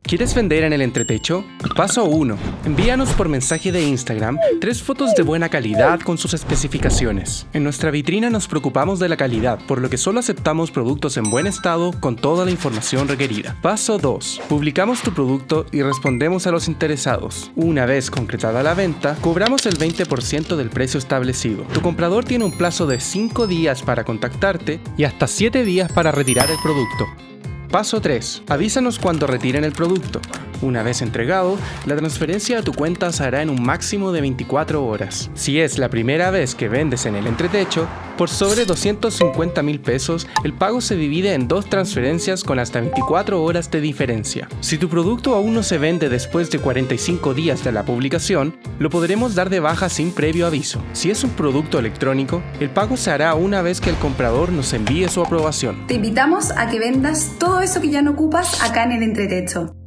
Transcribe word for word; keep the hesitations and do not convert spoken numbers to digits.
¿Quieres vender en el entretecho? Paso uno. Envíanos por mensaje de Instagram tres fotos de buena calidad con sus especificaciones. En nuestra vitrina nos preocupamos de la calidad, por lo que solo aceptamos productos en buen estado con toda la información requerida. Paso dos. Publicamos tu producto y respondemos a los interesados. Una vez concretada la venta, cobramos el veinte por ciento del precio establecido. Tu comprador tiene un plazo de cinco días para contactarte y hasta siete días para retirar el producto. Paso tres. Avísanos cuando retiren el producto. Una vez entregado, la transferencia a tu cuenta se hará en un máximo de veinticuatro horas. Si es la primera vez que vendes en el entretecho, por sobre doscientos cincuenta mil pesos, el pago se divide en dos transferencias con hasta veinticuatro horas de diferencia. Si tu producto aún no se vende después de cuarenta y cinco días de la publicación, lo podremos dar de baja sin previo aviso. Si es un producto electrónico, el pago se hará una vez que el comprador nos envíe su aprobación. Te invitamos a que vendas todo eso que ya no ocupas acá en el entretecho.